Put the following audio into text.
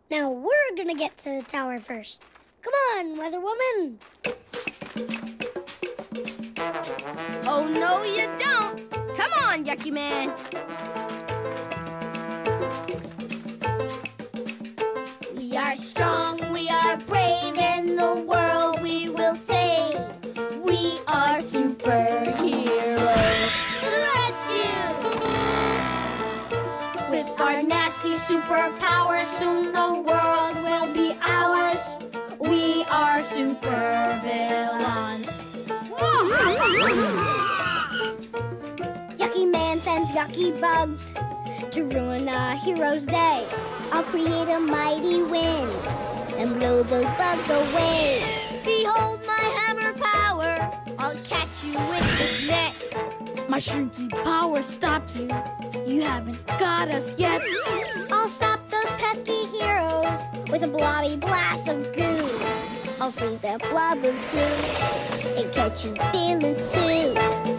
Now we're gonna get to the tower first. Come on, Weather Woman. Oh, no, you don't. Come on, Yucky Man. We are strong, we are brave, in the world we will save. We are superheroes to the rescue! With our nasty superpowers, soon the world will be ours. We are supervillains. Yucky Man sends yucky bugs to ruin the hero's day. I'll create a mighty wind and blow those bugs away. Behold my hammer power, I'll catch you with this net. My shrinky-power stopped you. You haven't got us yet. I'll stop those pesky heroes with a blobby blast of goo. I'll freeze that blob of goo and catch you villains too.